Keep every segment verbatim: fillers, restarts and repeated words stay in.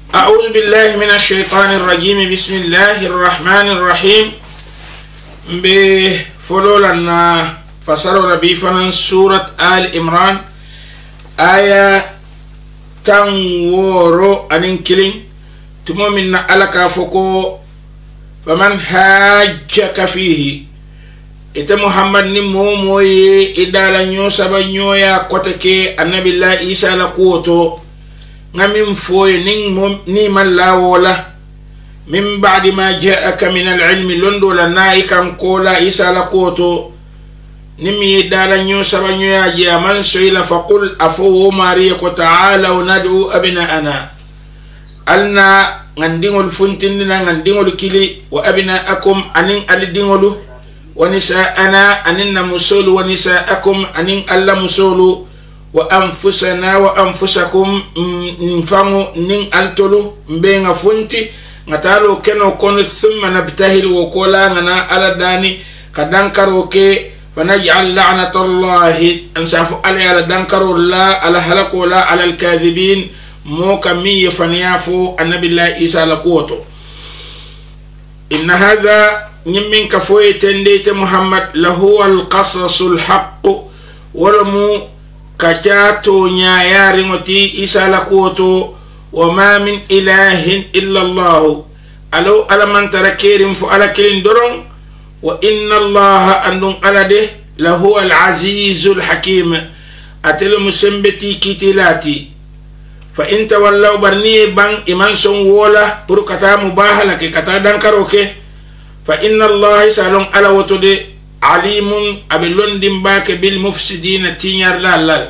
أعوذ بالله من الشيطان الرجيم. بسم الله الرحمن الرحيم. بفلولنا فسروا ربي فنن سورة آل إمران آية تنورو أنكلين تمومن ألك فكو فمن حاجك فيه إتا محمد نموموي إدالا نيو سبا نيو يا كوتكي النبي الله إيسا لكوتو نمين فوي نيم الله ولا من بعد ما جاءك من العلم لندو لنائكا كولا إيسا لكوتو نمي إدالا نيو سبا نيو يا جيامان سيلا فقل أفو ماريكو تعالوا ندعو أبناءنا ألنا ngandingol funtindina ngandingol kili wa abnaakum anin alidingolu wa nisaana anin musulu wa nisaakum anin alla musulu wa anfusana wa anfusakum nfangu nin altolu mbenga funti ngatalo keno kono thumma nabtahil wa kola ngana ala dani kadankaro ke fanaj'al la'natallahi ansafu ala dankaro la ala halaku la ala alkadhibin موكا مي فنيافو النبي الله إيسا لقوتو إن هذا نمين كفوي تنديت محمد لهو القصص الحق ولمو كجاتو نيايار متي إيسا لقوتو وما من إله إلا الله ألو ألمن تركير فألا كلين درون وإن الله أنهم ألده لهو العزيز الحكيم أتلو مسنبتي كتلاتي فإن تولوا برني بان إمان سون ولا برو كتا مباهلة كتا دانكاروكي فإن الله سالون على وتدي عليم أبلون دمباك بالمفسدين تينير لا لا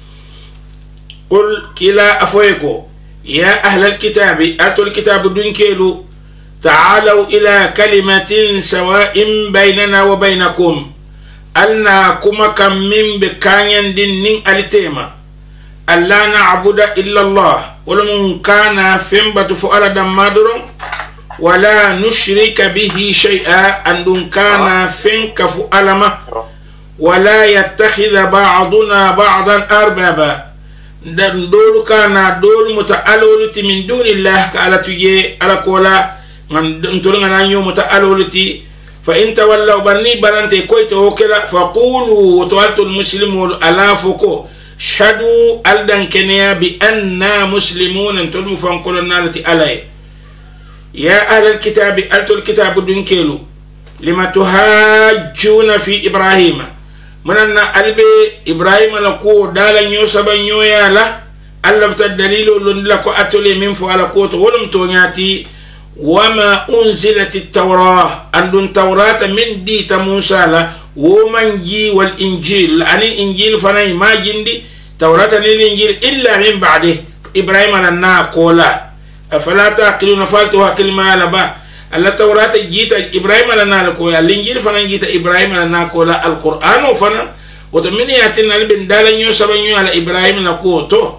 قل كلا أفويكو يا أهل الكتاب أتوا الكتاب دنكيلو تعالوا إلى كلمة سواء بيننا وبينكم ألنا كما كم من بكانين دين نين ألتيما ألا نعبد إلا الله ولمن كان فنبت فؤال دمادر ولا نشرك به شيئا أن كان فنك فؤال ولا يتخذ بعضنا بعضا أربابا دول كان دول متألولتي من دون الله كالا تجي على كولا نتولنا يوم متألولتي فإن تولوا برني برانتي كويت وكلا فقولوا وتوالت المسلمون ألا فكو شهدوا ألدن كنيا بأننا مسلمون انتم فانقلنا التي علي يا أهل الكتاب ألتوا الكتاب دنكيلو لما تهاجون في إبراهيم من أن ألبي إبراهيم لكو دالا نيوسبا نيويا لا ألفت الدليل لكو أتولي من فعلكوت ولم تونياتي وما أنزلت التوراة أن توراة من ديت موسى لا ومن جي والإنجيل عن الإنجيل فناي ما جندي توراة الإنجيل إلا من بعده إبراهيم لنا قولا أفلا تعقلون فالتها كلمة لبا ألا توراة جيت إبراهيم لنا لقولا الإنجيل فنا جيت إبراهيم لنا قولا القرآن فنا وتمن يأتينا البندال يوسف على إبراهيم لقوته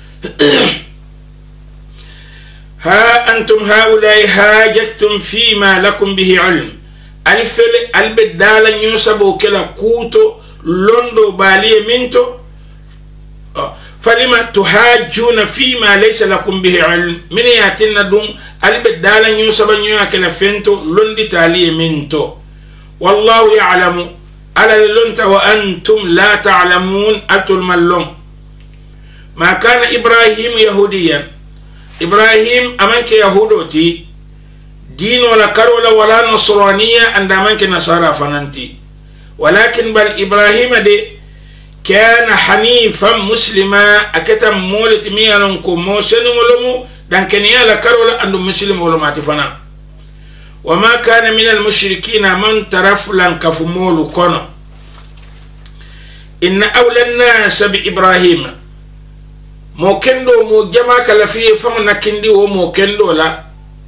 ها أنتم هؤلاء هاجتم فيما لكم به علم alifele albe dala nyosabo kela kuto londo baliye minto falima tuhajjuna fima laysa lakum bihi ilm min yatinna dum albe dala nyosaba nyoya kela fento londi taliye minto wallahu ya'lamu ala lunta wa antum la ta'lamun atul mallum ma kana ibrahim yahudiyan ibrahim amanke yahudoti دين ولا كرولا ولا نصرانية عندما كان نصارى فننتي ولكن بل إبراهيم دي كان حنيفا مسلما أكتم مولت ميانكم موسن ولمو دان كان يالا كرولا عندهم مسلم ولمات فنا وما كان من المشركين من ترف لن كفمول كنا إن أولى الناس بإبراهيم موكندو مو جماك لفيه فمنا كندي وموكندو لا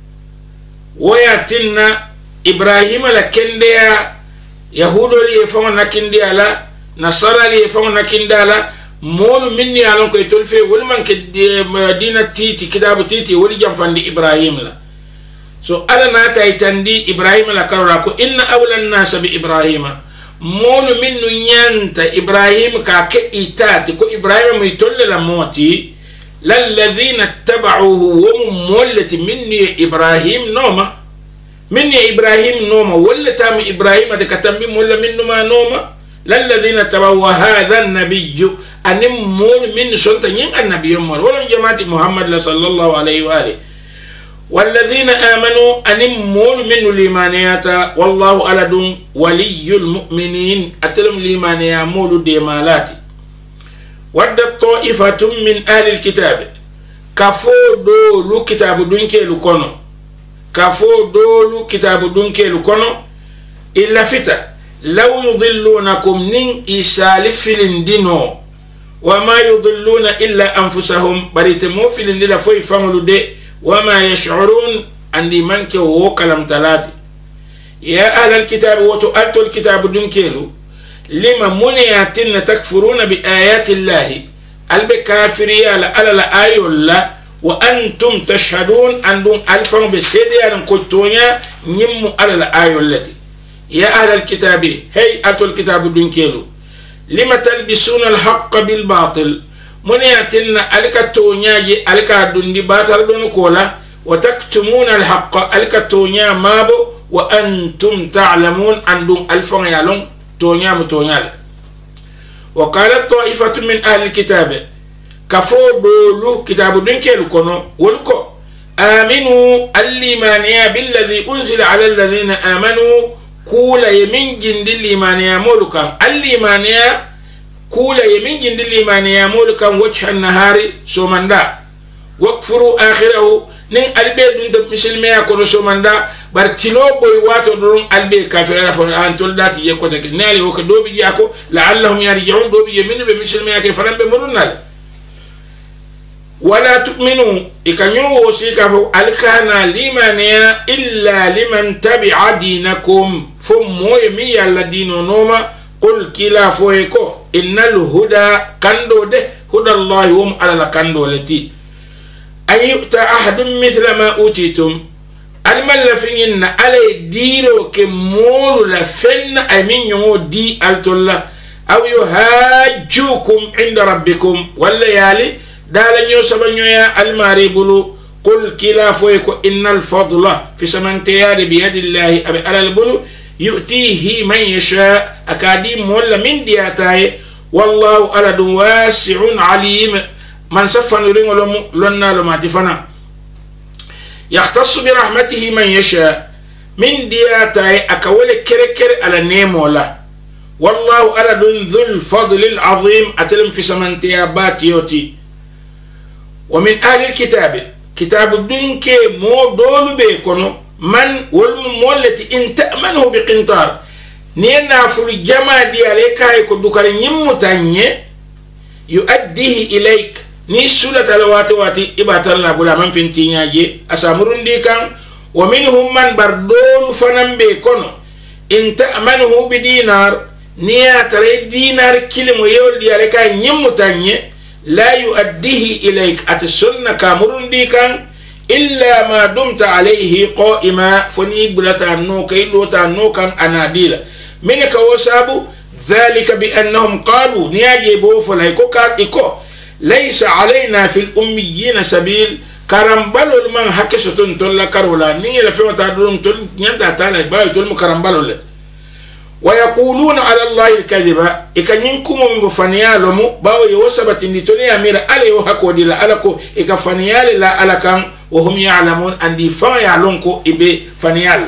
وياتنا إبراهيم لكنديا يهود لي فون نكنديا لا نصارى لي فون نكنديا لا مول مني على كي تلفي ولمن كدينا تيتي كتاب تيتي ولي جنفان دي إبراهيم لا سو أنا ناتي تندي إبراهيم لا كرولاكو إن أولى الناس بإبراهيم مول منو نيانتا إبراهيم كاكي إيتاتي كو إبراهيم ميتول لموتي للذين اتبعوه ومولت مني إبراهيم نوما مني إبراهيم نوما ولا تام إبراهيم تكتم ولا منه ما نوما للذين اتبعوا هذا النبي أن مول من سلطة النبي مول ولم جماعة محمد صلى الله عليه وآله والذين آمنوا أن مول من الإيمانيات والله ألد ولي المؤمنين أتلم الإيمانيات مول ديمالات ودت طائفة من أهل الكتاب كفو دولو كتاب دونكي لكونو كفو دولو كتاب دونكي لكونو إلا فتا لو يضلونكم نين إسال فيلن دينو وما يضلون إلا أنفسهم بريتمو فيلن دي لفوي فاملو دي وما يشعرون عندي منك وكلم تلاتي يا أهل الكتاب وتؤلتوا الكتاب دونكيلو لما منياتن تكفرون بآيات الله البكافرية على الآية الله وأنتم تشهدون أنهم ألفهم بسيديان كتونيا نمو على الآية التي يا أهل الكتاب هي أتوا الكتاب دونكيلو لما تلبسون الحق بالباطل منياتن الكتونيا جي الكادون دي باطل دون كولا وتكتمون الحق الكتونيا مابو وأنتم تعلمون أنهم ألفهم يالون تونيا متونيا وقالت طائفة من أهل الكتاب كفو دولو كتاب دنكيلو كونو ولكو آمنوا الإيمانيا بالذي أنزل على الذين آمنوا كولا يمين جند الإيمانيا مولكا الإيمانيا كولا يمين جند الإيمانيا مولكا وجه النهار سومندا واكفروا آخره نين البي دون مسلمي كونو سومندا bartino boy wato don albe kafira fa an toldati ye ko de nali o ko dobi jako la'allahum yarji'un dobi ye min be muslimi yake farambe murunal wala tu'minu ikanyo wosika fa alkana limaniya illa liman tabi'a dinakum fum moy mi yalla dino noma qul kila foyko innal huda kando de huda allah hum ala kando lati ayyuta ahadun mithla ma utitum almalla finna alay diro ke molu la fenna amin yongo di altolla aw yuhajjukum inda rabbikum walla yali dala nyo sabanyo ya almari bulu qul kila foyko innal fadla fi samantiyari bi yadillahi abi alal bulu yu'tihi man yasha akadim walla min diyataye wallahu aladun wasi'un alim man safan ringolo lonna lo matifana يختص برحمته من يشاء من دياتاي أكول كركر على نيمولا والله على ذو الفضل العظيم أتلم في سمنتيابات يوتي ومن أهل الكتاب كتاب الدنك مو دول بيكونو من والمولة إن تأمنه بقنطار نينا فل جما دي عليك هيكو دوكاري نمتاني يؤديه إليك ni sulata lawati wati ibatarna bula man fintinya je asamurundi kan wa minhum man bardolu fanambe kono in ta'manuhu bi dinar niya tare dinar kilimo yoldi aleka nyimutanye la yuaddihi ilayk atsunna kamurundi kan illa ma dumta alayhi qa'ima fani bulata no kaydo ta no kan anadila minka wasabu dhalika bi annahum qalu niyaje bo falaiko ka iko ليس علينا في الأميين سبيل كرمبالو من حكشتون تولا كارولا نيجي لفيما تعدون تول نيانتا تالا باي تول مكرمبالو ويقولون على الله الكذبة إكا نينكم من فنيالهم باو يوسبت إن تولي أمير علي وحكو دي لألكو إكا فنيال لا ألكم وهم يعلمون أن دي فنيالونكو إبي فنيال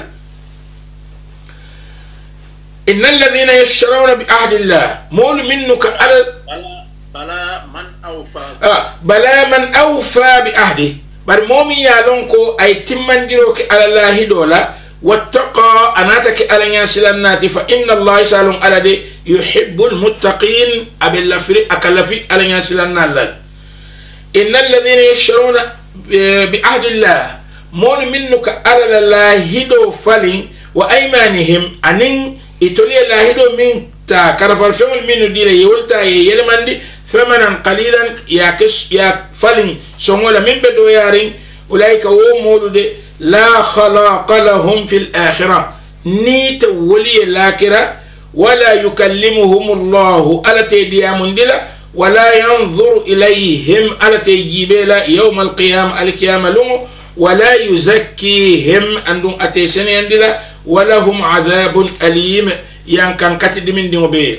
إن الذين يشترون بعهد الله مول منك على بلا من أوفى آه بلا من أوفى بعهده بر مومي يالونكو أي تمن ديروك على الله دولا واتقى أناتك على ياسلنات فإن الله يسألون على دي يحب المتقين أبي اللفري أكلفي على ياسلنات إن الذين يشترون بعهد الله مول منك على الله دو فلين وأيمانهم أنين إتولي الله دو من تا كرفال فيهم منو دي يولتا يلمندي ثمنا قليلا يا كش يا فلين سمولا من بدو يارين أولئك هو مولود لا خلاق لهم في الآخرة نيت ولي الآخرة ولا يكلمهم الله على تيديا مندلا ولا ينظر إليهم على تجيبلا يوم القيامة القيامة لهم ولا يزكيهم أنهم أتيسن يندلا ولهم عذاب أليم ين كان كتد من دمبي.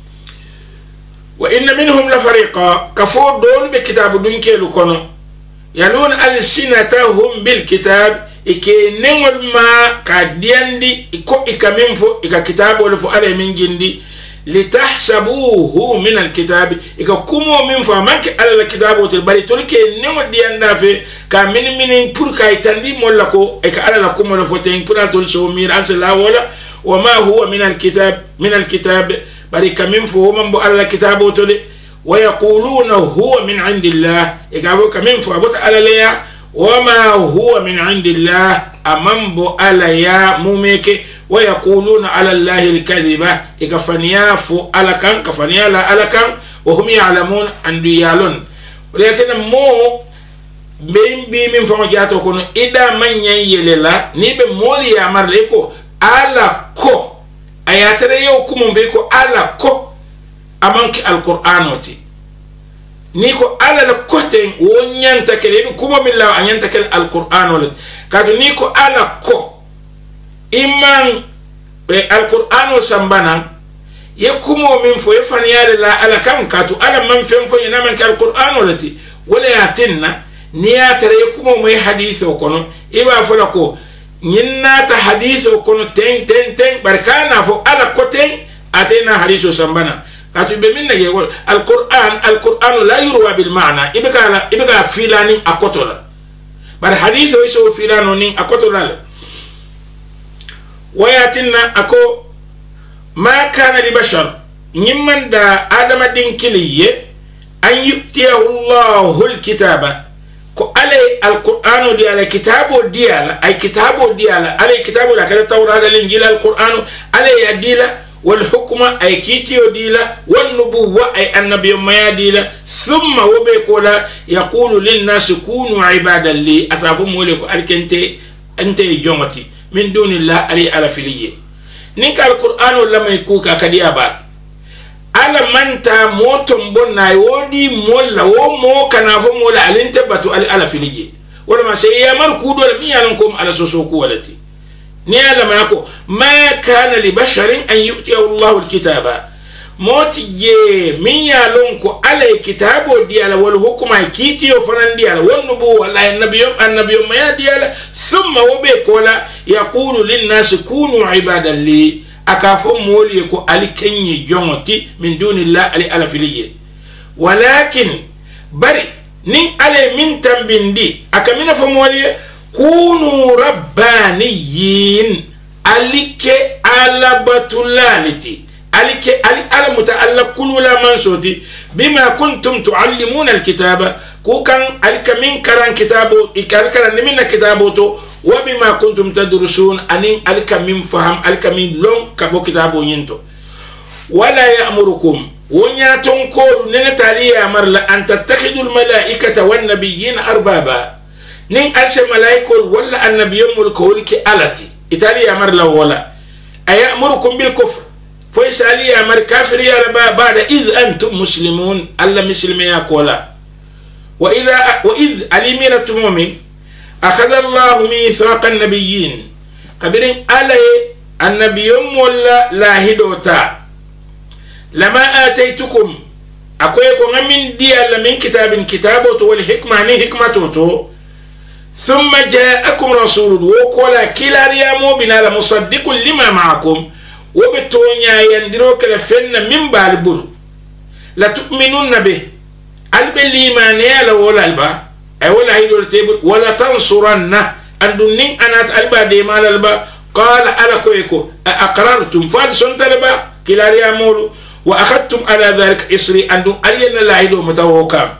وإن منهم لفريقا كفور دول بكتاب دنكي لكونو يلون ألسنتهم بالكتاب إكي نمول ما كدياندي إكو إكا منفو إكا كتاب ولفو علي من جندي لتحسبوه من الكتاب إكا كمو منفو مانك على الكتاب وتلبالي تولكي نمول دياندا في كامين منين پور كايتاندي مولكو إكا على لكم ولفو تين پورا تولسو ميران سلا ولا وما هو من الكتاب من الكتاب باري كمنفو من بو على الكتاب وتولي ويقولون هو من عند الله إكا بو كمنفو أبوت على ليا وما هو من عند الله أمامبو على يا موميك ويقولون على الله الكذبة إكفانيا فو على كان كفانيا لا على كان وهم يعلمون أن يالون ولكن مو بين بي من فمجاتو كونو إذا من ييللا نيب مولي يامر ليكو على كو أياتري يوكم فيكو على كو أمانك القرآن تي niko ala la koten wonyanta kele kuma billah anyanta kele alquran wala kadu niko ala ko imman be alquran sambana ye kumo min fo ye faniyale la ala kan katu ala man fen fo yana man alquran wala ti wala yatinna niya tare ye kumo moy hadithu kono iba fo la ko nyinna ta hadithu kono ten ten ten barkana fo ala koten atena hadithu sambana katu be minna ye wol alquran alquran la yurwa bil ma'na ibika la ibika filani akotola bar hadith o so filano nin akotola wayatinna ako ma kana li bashar nyimman da adama din kiliye an yu'tiyahu Allahu alkitaba ko ale alquran di ala kitabo di ala ay kitabo di ala ale kitabo la kala tawrata linjil alquran ale yadila والحكم أي كيتي وديلا والنبوة أي النبي ما يديلا ثم وبيكولا يقول للناس كونوا عبادا لي أصافوا مولك ألك أنت أنت جومتي من دون الله علي على فيليه نك القرآن لما يكوكا كديابات على من تا موتم بنا يودي مولا ومو كنافو مولا على أنت بتو على فيليه ولما سيامر كودو لم يعلمكم على سوسوكو ولتي نيالا ماكو ما كان لبشر أن يؤتيه الله الكتاب موتي من يالونكو على كتابه ديالا والحكم كيتي وفنان ديالا والنبوة لا النبي النبي ما ديالا ثم وبيكولا يقول للناس كونوا عبادا لي أكافو موليكو علي كني جونتي من دون الله علي على فيليه ولكن بري نين علي من تنبندي أكمنا فموليه كونوا ربانيين عليك على بطلالتي عليك على متعلق كل ولا منصوتي بما كنتم تعلمون الكتاب كوكان عليك من كران كتابو إكالكران من كتابوتو وبما كنتم تدرسون أنين عليك من فهم عليك من لون كبو كتابو ينتو ولا يأمركم ونياتون كولو ننتالي أمر لأن تتخذوا الملائكة والنبيين أربابا نين أرسل ملائكة ولا النبي ملكولك ألتي إتالي أمر لا ولا أيأمركم بالكفر فيسالي أمر كافر يا ربا بعد إذ أنتم مسلمون ألا مسلمين يقولا وإذا وإذ أليمينة مؤمن أخذ الله ميثاق النبيين قبرين ألي النبي ولا لا هدوتا لما آتيتكم أقولكم من دي من كتاب كتابه والحكمة عن حكمته ثم جاءكم رسول وقال كلا ريامو بنا لمصدق لما معكم وبتونيا يندروك لفن من بالبول لا تؤمنون به البليمانيا لا ولا البا اي ولا هيدو التيبل ولا تنصرن اندنين انات البا ديمال البا قال على كويكو اقررتم فالسون تلبا كلا ريامو واخذتم على ذلك اسري اندو الين لا هيدو متوكا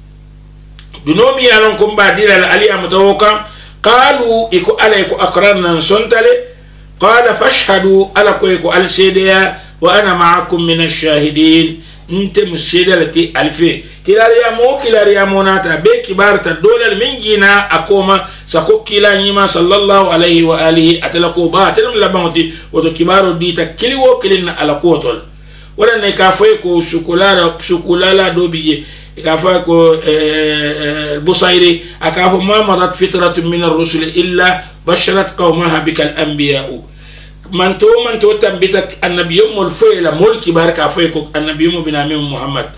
dunomi yalon ko mbadira la ali amtawoka qalu iku alayku aqrarna sontale qala fashhadu ala ko iku al shaydiya wa ana ma'akum min ash-shahidin انت مسيدلتي الفي كلاريا مو كلاريا موناتا بي كبارتا دولال من جينا اكوما سكو كلا نيما صلى الله عليه واله اتلقوا باتلم لبمتي ودو كبارو ديتا كلي وكلنا على قوتل wala ne ka foy ko shukulala shukulala do biye ka fa ko busairi aka fa ma madat fitratun min ar-rusul illa basharat qaumaha bikal anbiya'u man to man to tambita annabiyum mul fayla mulki baraka fayko annabiyum binamin muhammad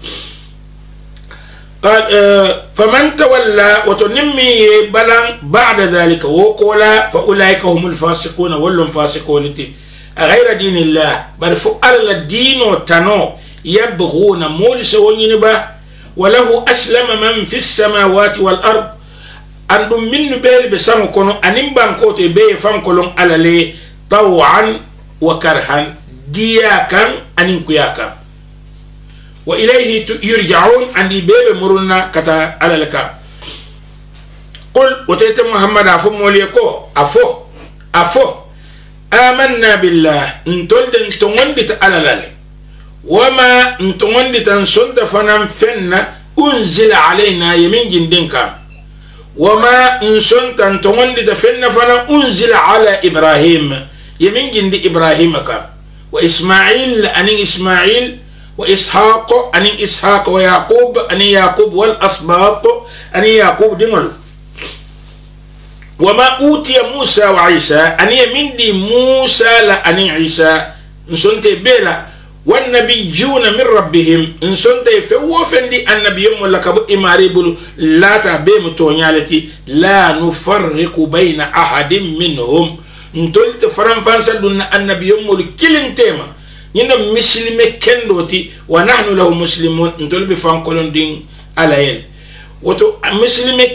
قال فمن تولى وتنمي بلان بعد ذلك وقولا فأولئك هم الفاسقون والهم فاسقون غير دين الله بل فعل الدين تنو يبغون مولس ونينبا وله أسلم من في السماوات والأرض أندم من بيل بسام كونو أنم بانكوتي بي فام كولون على لي طوعا وكرها دياكا أنم كياكا وإليه يرجعون عندي بيب مرنا كتا على لك قل وتيت محمد أفو موليكو أفو أفو آمنا بالله انتولد انتوندت على لالي وما انتوندت انسند فنم فن أنزل علينا يمين جندين كام وما انسند انتوندت فن فنم أنزل على إبراهيم يمين جند إبراهيم كام وإسماعيل أني إسماعيل وإسحاق أني إسحاق ويعقوب أني يعقوب والأسباط أني يعقوب دمل وما أوتي موسى وعيسى أني من دي موسى لأني عيسى نسنت بلا والنبيون من ربهم نسنت فوفن دي النبي يوم لك إماري بلو لا تهبيم تونيالتي لا نفرق بين أحد منهم نتولت فرنفانسا دون النبي يوم لكلن تيما ينا مسلمي كندوتي ونحن له مسلمون نتول بفان كولون دين على يل وتو مسلمي